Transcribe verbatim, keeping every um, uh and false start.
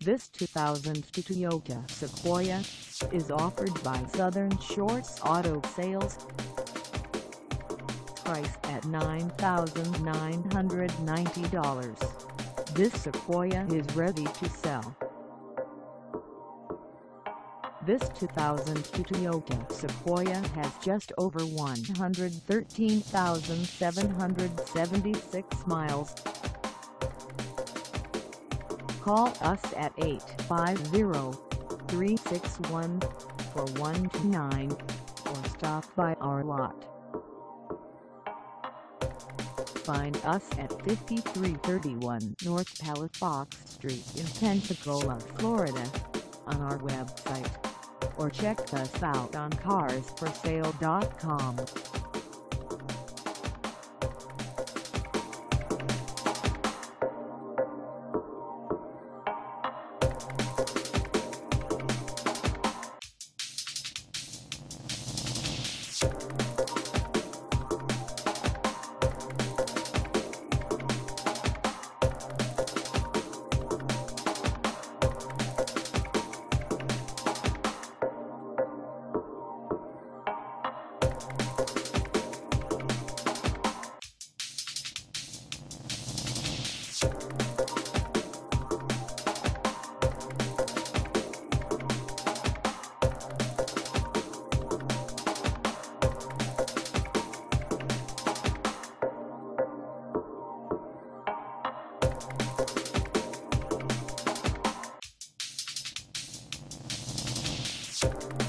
This two thousand two Toyota Sequoia is offered by Southern Shores Auto Sales. Price at nine thousand nine hundred ninety dollars. This Sequoia is ready to sell. This two thousand two Toyota Sequoia has just over one hundred thirteen thousand seven hundred seventy-six miles. Call us at eight five zero, three six one, four one two nine or stop by our lot. Find us at fifty-three thirty-one North Palafox Street in Pensacola, Florida, on our website, or check us out on cars for sale dot com. You